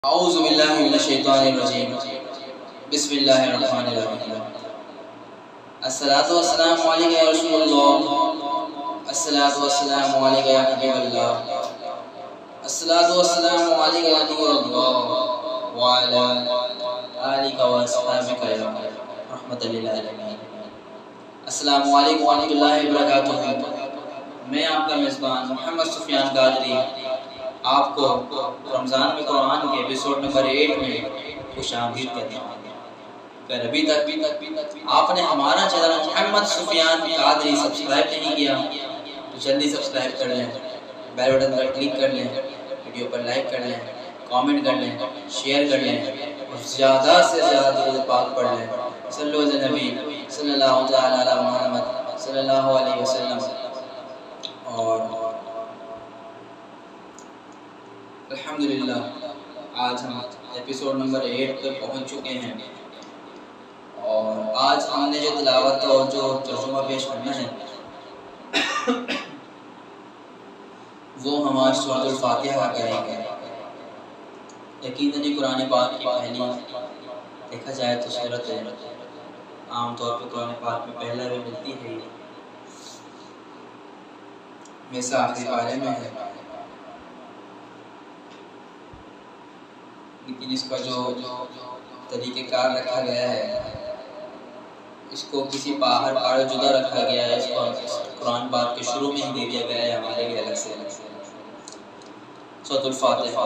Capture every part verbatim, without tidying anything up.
اعوذ باللہ من الشیطان الرجیم بسم اللہ الرحمن الرحیم الصلاۃ والسلام علیک یا رسول اللہ، الصلاۃ والسلام علیک یا حبیب اللہ، الصلاۃ والسلام علیک یا نور اللہ وعلی آلک و اصحابک یا رحمۃ للعالمین۔ السلام علیکم ورحمۃ اللہ وبرکاتہ۔ میں آپ کا میزبان محمد سفیان قادری آپ کو رمضان میں قرآن کے ایپیسوڈ نمبر ایٹ میں خوش آمدید کہتا ہوں۔ اگر ابھی تک آپ نے ہمارا چینل محمد سفیان قادری سبسکرائب نہیں کیا تو جلدی سبسکرائب کر لیں، بیل بٹن پر کلک کر لیں، ویڈیو پر لائک کر لیں، کامنٹ کر لیں، شیئر کر لیں اور زیادہ سے زیادہ درود پاک پڑھ لیں۔ صلو علی نبی صلی اللہ تعالی علی محمد صلی اللہ علیہ وسلم۔ اور الحمدللہ آج ہم ایپیسوڈ نمبر ایٹ پہ پہنچ چکے ہیں، اور آج ہم نے جو تلاوت اور جو ترجمہ پیش کرنا ہے وہ ہم آج سورۃ الفاتحہ کا کریں گے۔ یقیناً یہ قرآن پاک کی پہلی دیکھا جائے تو سورت ہے، عام طور پہ قرآن پاک میں پہلا بھی ملتی ہے، میں سے آخری پارے میں ہے، لیکن اس کا جو طریقہ کار رکھا گیا ہے اس کو کسی باہر پارے جدا رکھا گیا ہے، اس کو قرآن پاک کے شروع میں ہی دے دیا گیا ہے ہمارے لیے الگ سے۔ سورۃ الفاتحہ،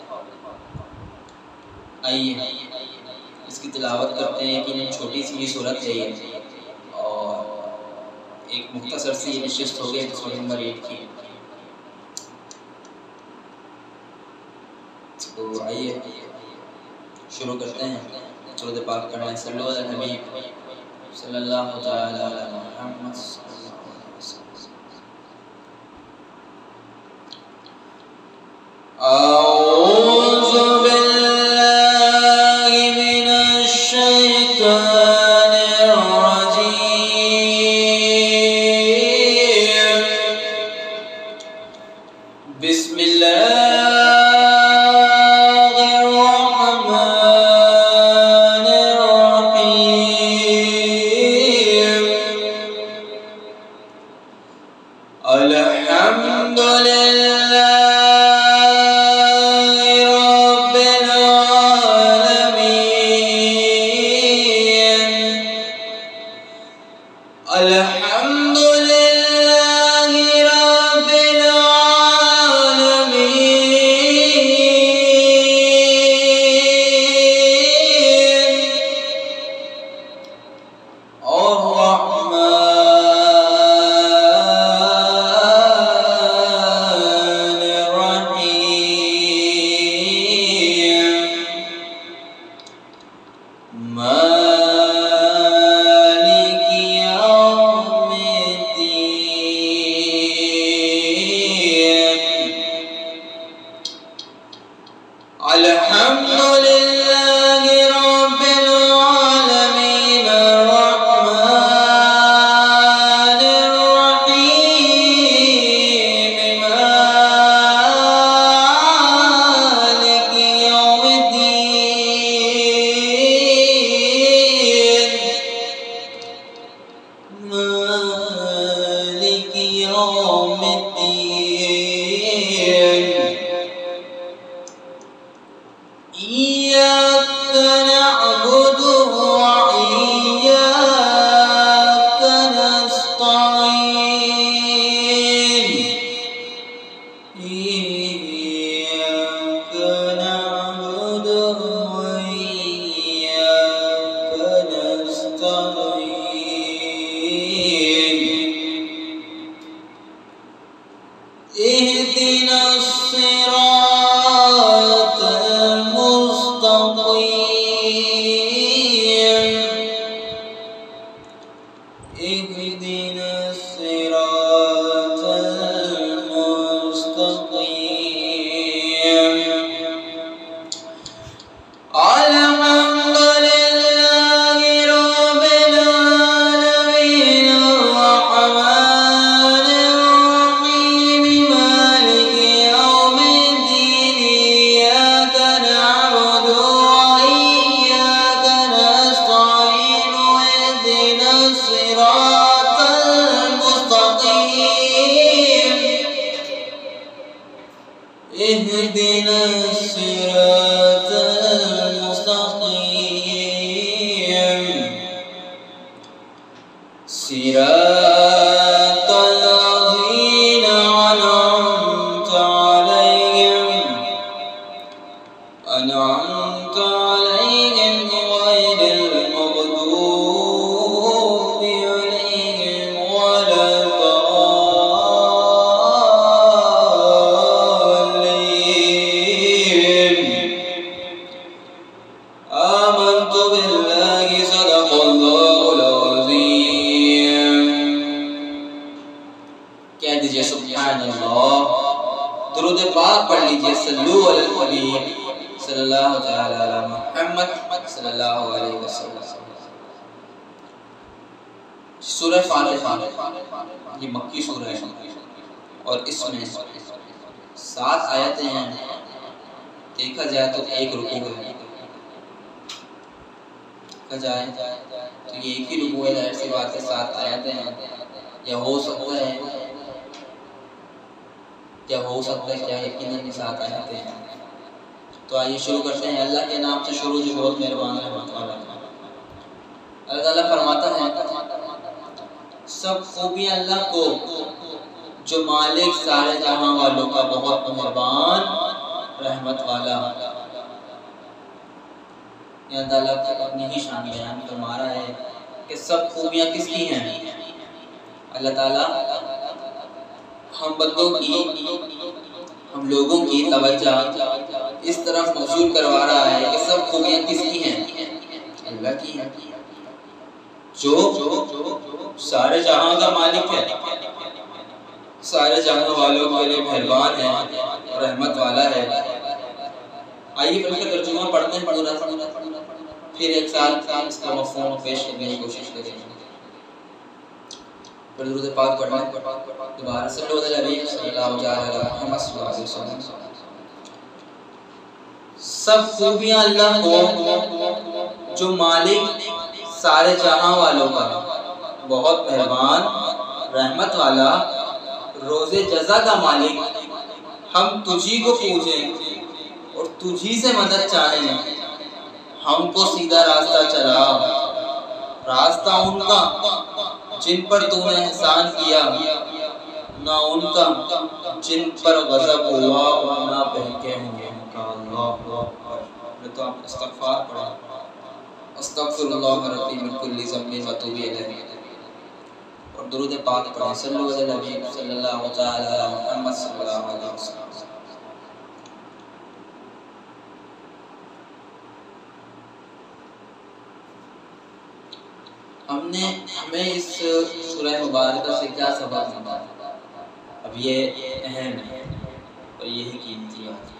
آئیے اس کی تلاوت کرتے ہیں۔ یقیناً چھوٹی سی یہ صورت ہے یہ، اور ایک مختصر سی نشست ہو گئی ایپیسوڈ نمبر ایٹ کی، تو آئیے شروع کرتے ہیں درود پاک پڑھنا ہے۔ صلو علی الحبیب صلی اللہ تعالی علی محمد صلی اللہ علیہ وسلم۔ اعوذ باللہ من الشیطان الرجیم، بسم اللہ أنعمت عليهم غير المغضوب عليهم ولا الضالين آمنت بالله صدق الله العظيم. کہہ دیجئے سبحان اللہ. درود پاک پڑھ لیجئے. صلو علی الحبیب صلی اللہ تعالی علی محمد صلی اللہ علیہ وسلم. سورہ فاتحہ یہ مکی سورہ ہے اور اس میں سات آیتیں ہیں. دیکھا جائے تو ایک رکوع ہے. دیکھا جائے تو یہ ایک ہی رکوع ہے. ظاہر سی بات ہے سات آیتیں ہیں. یا ہو سکتا ہے یا ہو سکتا ہے کیا یقیناً سات آیتیں ہیں. تو آئیے شروع کرتے ہیں. اللہ کے نام سے شروع جو بہت مہربان ہے. اللہ تعالیٰ فرماتا ہے سب خوبیاں اللہ کو جو مالک سارے جہاں والوں کا بہت مہربان رحمت والا. یہ اللہ تعالیٰ اپنی ہی شان بیان فرما رہا ہے کہ سب خوبیاں کس کی ہیں. اللہ تعالیٰ ہم بندوں کی ہم لوگوں کی توجہ اس طرف مبذول کروا رہا ہے کہ سب خوبیاں کس کی ہیں. اللہ کی ہیں جو سارے جہاں کا مالک ہے, سارے جہاں والوں کے لیے مہربان ہے, رحمت والا ہے. آئیے پہلے کا ترجمہ پڑھتے ہیں پورا, پھر ایک ساتھ اس کا مفہوم پیش کرنے کی کوشش کریں. درود پاک پڑھنا دوبارہ صلی اللہ علیہ وسلم. سب خوبیاں اللہ کو جو مالک سارے جہاں والوں کا بہت مہربان رحمت والا روز جزا کا مالک ہم تجھی کو پوجیں اور تجھی سے مدد چاہیں. ہم کو سیدھا راستہ چلا, راستہ ان کا جن پر تو نے احسان کیا, نہ ان کا جن پر غضب ہوا اور نہ بہکے ہوں گے. اللہ اکبر. تو آپ استغفار پڑھیں. استغفر اللہ ربی من کل ذنب و اتوب الیہ اور درود پاک پڑھیں. صلی اللہ علیہ وسلم صلی اللہ تعالی علی محمد صلی اللہ علیہ وسلم. ہم نے ہمیں اس سورہ مبارکہ سے کیا سبق ملا؟ اب یہ اہم ہے اور یہی قیمتی بات ہے.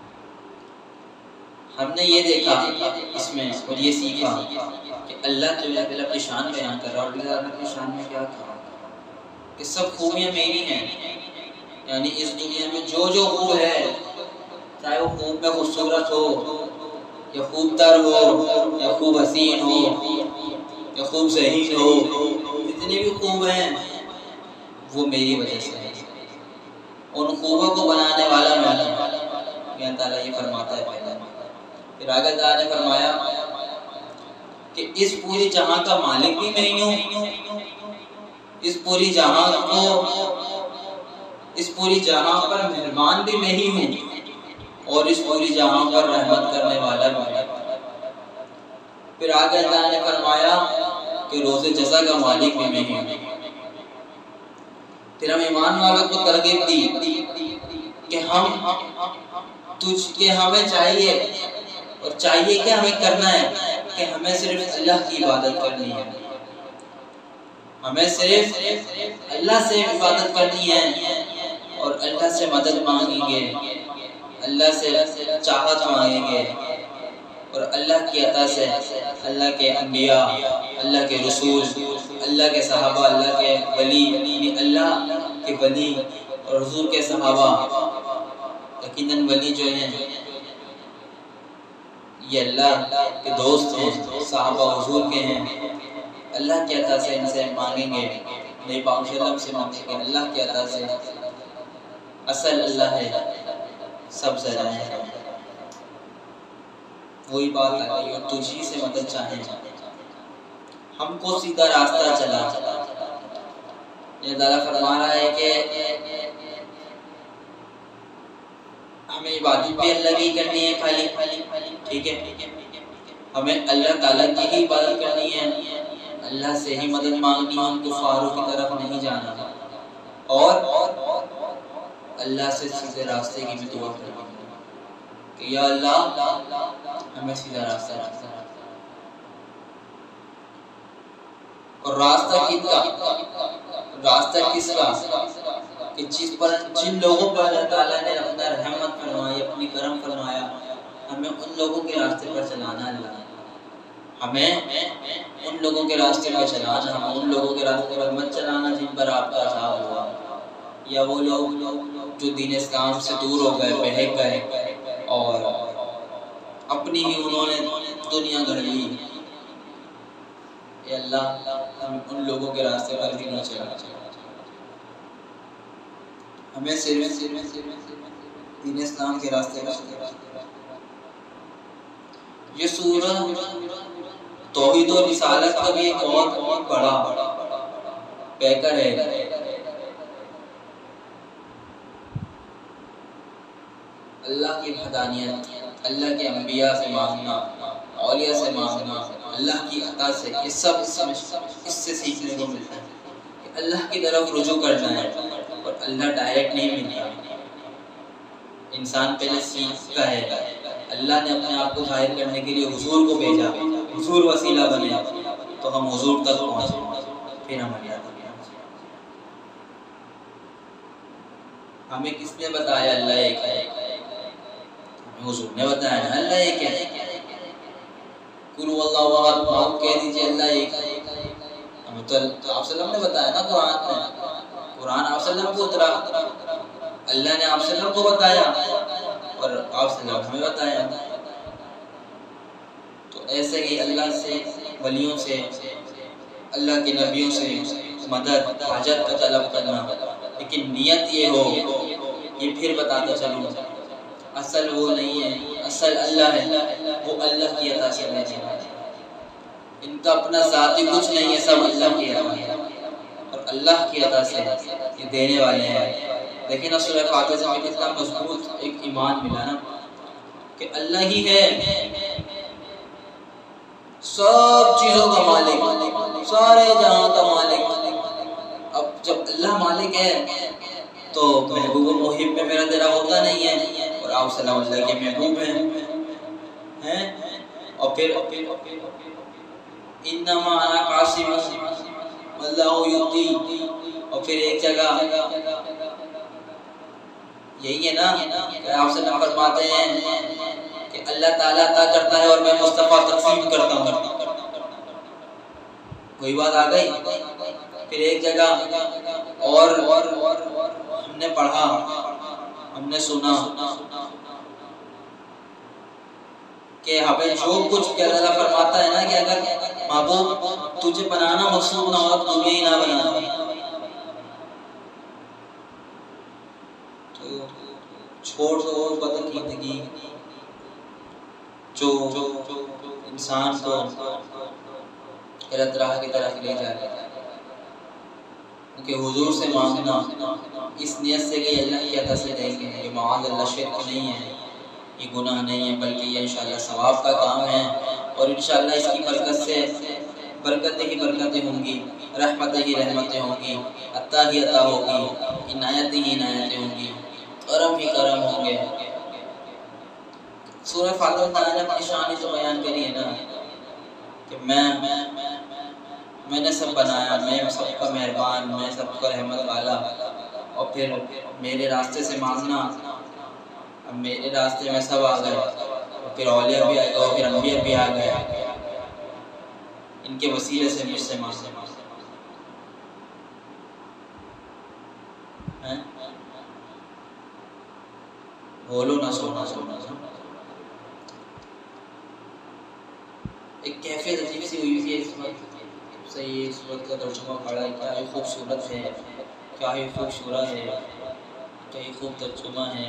ہم نے یہ دیکھا اس میں اور یہ سیکھا کہ اللہ جو ہے اپنی شان بیان کر رہا ہے. اور اللہ نے اپنی شان میں کیا کہا کہ سب خوبیاں میری ہیں. یعنی اس دنیا میں جو جو خوب ہے, چاہے وہ خوب میں خوبصورت ہو یا خوب تر ہو یا خوب حسین ہو یا خوب ذہین ہو, جتنے بھی خوب ہیں وہ میری وجہ سے ہیں. ان خوبوں کو بنانے والا میں ہوں. اللہ تعالیٰ یہ فرماتا ہے پہلے. پھر آگے تعالیٰ نے فرمایا کہ اس پوری جہاں کا مالک بھی میں ہی ہوں, اس پوری جہاں کو اس پوری جہاں پر مہربان بھی میں ہی ہوں اور اس پوری جہاں پر رحمت کرنے والا بھی میں. پھر آگے اللہ نے فرمایا کہ روز جزا کا مالک بھی میں ہوں. پھر ہم ایمان والوں کو ترغیب دی کہ ہم تجھ کے ہمیں چاہیے اور چاہیے کہ ہمیں کرنا ہے کہ ہمیں صرف اللہ کی عبادت کرنی ہے. ہمیں صرف اللہ سے عبادت کرنی ہے اور اللہ سے مدد مانگیں گے, اللہ سے چاہت مانگیں گے اور اللہ کی عطا سے اللہ کے انبیاء, اللہ کے رسول, اللہ کے صحابہ, اللہ کے ولی, اللہ کے ولی اور حضور کے صحابہ. یقیناً ولی جو ہیں یہ اللہ کے دوست ہیں, صحابہ حضور کے ہیں. اللہ کی عطا سے ان سے مانگیں گے, نبی پاک صلی اللہ علیہ وسلم سے مانگیں گے اللہ کی عطا سے. اصل اللہ ہے, سب ذرائع ہے. وہی بات آ گئی اور تجھی سے مدد چاہیں. ہم کو سیدھا راستہ چلا. یہ اللہ فرما رہا ہے کہ ہمیں عبادت بھی اللہ کی کرنی ہے خالی، ٹھیک ہے، ہمیں اللہ تعالیٰ کی ہی عبادت کرنی ہے، اللہ سے ہی مدد مانگنی ہے، ان کفاروں کی طرف نہیں جانا، اور اللہ سے سیدھے راستے کی بھی دعا کرنی ہے کہ یا اللہ ہمیں سیدھا راستہ راستہ اور راستہ کس کا، راستہ کس کا کہ جس پر جن لوگوں پر اللہ تعالیٰ نے اپنا رحمت فرمائی، اپنی کرم فرمایا، ہمیں ان لوگوں کے راستے پر چلانا اللہ، ہمیں ان لوگوں کے راستے پر چلانا، ہمیں ان لوگوں کے راستے پر مت چلانا جن پر آپ کا عذاب ہوا، یا وہ لوگ جو دین اسلام سے دور ہو گئے، بہک گئے اور اپنی ہی انہوں نے دنیا گھڑ لی، اے اللہ ہم ان لوگوں کے راستے پر بھی نہیں چلا، ہمیں صرف دین اسلام کے راستے پر۔ یہ سورہ توحید و رسالت کا بھی ایک بہت بڑا پیکر ہے، اللہ کی وحدانیت، اللہ کے انبیاء سے مانگنا، اولیاء سے مانگنا، اللہ کی عطا سے، یہ سب اس سے سیکھنے کو ملتا ہے کہ اللہ کی طرف رجوع کرنا ہے، اور اللہ ڈائریکٹ نہیں ملتا، انسان پہلے سیکھتا ہے، اللہ نے اپنے آپ کو ظاہر کرنے کے لیے حضور کو بھیجا، حضور وسیلہ بنے تو ہم حضور تک پہنچے، پھر ہم اللہ تک پہنچے۔ ہمیں کس نے بتایا اللہ ایک ہے؟ حضور نے بتایا نا اللہ ایک ہے، قل هو اللہ احد، آپ کہہ دیجئے اللہ ایک ہے، ہمیں تو آپ صلی اللہ علیہ وسلم نے بتایا نا، قرآن میں، قرآن آپ صلی اللہ علیہ وسلم کو اترا، اللہ نے آپ صلی اللہ علیہ وسلم کو بتایا اور آپ صلی اللہ علیہ وسلم ہمیں بتایا، تو ایسے ہی اللہ سے، ولیوں سے، اللہ کے نبیوں سے مدد، حاجت کا طلب کرنا، لیکن نیت یہ ہو، یہ پھر بتاتا چلوں، اصل وہ نہیں ہے، اصل اللہ ہے، وہ اللہ کی عطا سے دینے والے، ان کا اپنا ذاتی کچھ نہیں ہے، سب اللہ کی عطا ہے، اور اللہ کی عطا سے یہ دینے والے ہیں۔ لیکن سورہ فاتحہ سے ہمیں کتنا مضبوط ایک ایمان ملا نا کہ اللہ ہی ہے سب چیزوں کا مالک، سارے جہاں کا مالک۔ اب جب اللہ مالک ہے تو محبوب و محب میں میرا تیرا ہوتا نہیں ہے، اور آپ صلی اللہ علیہ وسلم کے محبوب ہیں، اور پھر انما انا قاسم واللہ یعطی، اور پھر ایک جگہ یہی ہے نا کہ آپ سے نہ فرماتے ہیں کہ اللہ تعالیٰ عطا کرتا ہے اور میں مصطفیٰ تقسیم کرتا ہوں، کوئی بات آ گئی۔ پھر ایک جگہ اور ہم نے پڑھا، ہم نے سنا کہ ہمیں جو کچھ کہ اللہ فرماتا ہے نا کہ اگر محبوب تجھے بنانا مقصود نہ ہو تو تجھے ہی نہ بنانا، تو چھوڑ دو بدعقیدگی جو انسان کو غلط راہ کی طرف لے جائے، کیونکہ حضور سے مانگنا اس نیت سے کہ اللہ کی عطا سے دیں گے، یہ معاذ اللہ شرک نہیں ہے، یہ گناہ نہیں ہے، بلکہ یہ انشاءاللہ ثواب کا کام ہے، اور انشاءاللہ اس کی برکت سے برکتیں ہی برکتیں ہوں گی، رحمتیں ہی رحمتیں ہوں گی، عطا ہی عطا ہوگی، عنایتیں ہی عنایتیں ہوں گی، کرم ہی کرم ہوں گے۔ سورہ فاتحہ تعالیٰ نے اپنی شان تو بیان کری ہے نا کہ میں میں نے سب بنایا، میں سب کا مہربان، میں سب کا رحمت والا، اور پھر میرے راستے سے مانگنا، اب میرے راستے میں سب آ گئے، اور پھر اولیاء بھی آ گئے، اور پھر انبیاء بھی آ گئے، ان کے وسیلے سے مجھ سے مانگنا، بولو نہ سونا سونا سونا۔ ایک کیفیت عجیب سی ہوئی تھی اس وقت، صحیح اس وقت کا ترجمہ پڑھا ہے، کیا ہی خوبصورت ہے، کیا ہی خوبصورت ہے، کیا ہی خوب ترجمہ ہے۔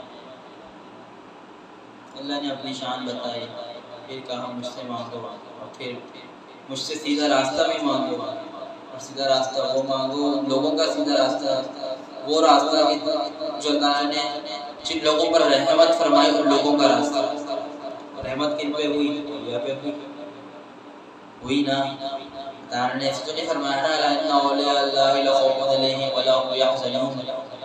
اللہ نے اپنی شان بتائی، پھر کہا مجھ سے مانگو، اور پھر مجھ سے سیدھا راستہ بھی مانگو، اور سیدھا راستہ وہ مانگو، ان لوگوں کا سیدھا راستہ، وہ راستہ جو اللہ نے جن لوگوں پر رحمت فرمائی ان لوگوں کا راستہ، رحمت کن پہ ہوئی؟ اولیاء پہ ہوئی ہوئی نا۔ تعالیٰ نے اس تو نہیں فرمایا نا الا ان اولیاء اللہ لا خوف علیہم ولا هم یحزنون،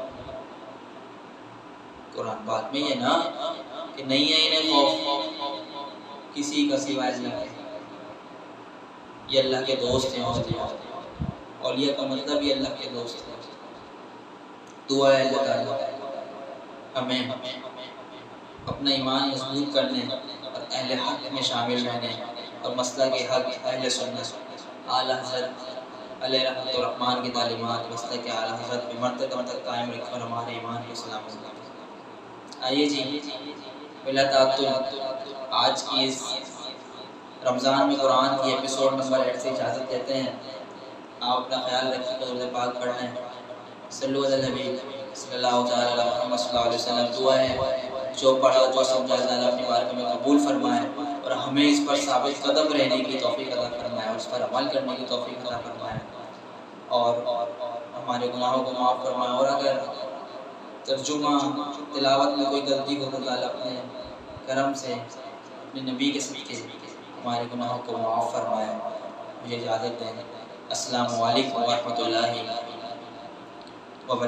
قرآن پاک میں یہ نا کہ نہیں ہے انہیں خوف کسی کا سوائے اللہ کے، یہ اللہ کے دوست ہیں۔ اولیاء اولیاء کا مطلب یہ اللہ کے دوست ہیں۔ دعا ہے اللہ تعالیٰ ہمیں اپنا ایمان مضبوط کرنے اور اہل حق میں شامل رہنے اور مسلک کے حق اہل سنت اعلیٰ حضرت علیہ رحمۃ الرحمن کی تعلیمات مسلک کے اعلیٰ حضرت میں مرتبہ تک قائم رکھ کر ہمارے ایمان کی سلامت کریں۔ آئیے جی بلا تعطل آج کی اس رمضان میں قرآن کی ایپیسوڈ نمبر ایٹ سے اجازت دیتے ہیں۔ آپ اپنا خیال رکھیں، درود پاک پڑھ لیں، صلو علی النبی صلی اللہ تعالیٰ علیہ محمد صلی اللہ علیہ وسلم۔ دعا ہے جو پڑھا جو سمجھا اللہ اپنی بارگاہ میں قبول فرمائے اور ہمیں اس پر ثابت قدم رہنے کی توفیق عطا فرمائے اور اس پر عمل کرنے کی توفیق عطا فرمائے اور ہمارے گناہوں کو معاف فرمائے، اور اگر ترجمہ تلاوت میں کوئی غلطی ہو تو اللہ اپنے کرم سے اپنے نبی کے صدقے ہمارے گناہوں کو معاف فرمائے۔ مجھے اجازت دیں۔ السلام علیکم ورحمۃ اللہ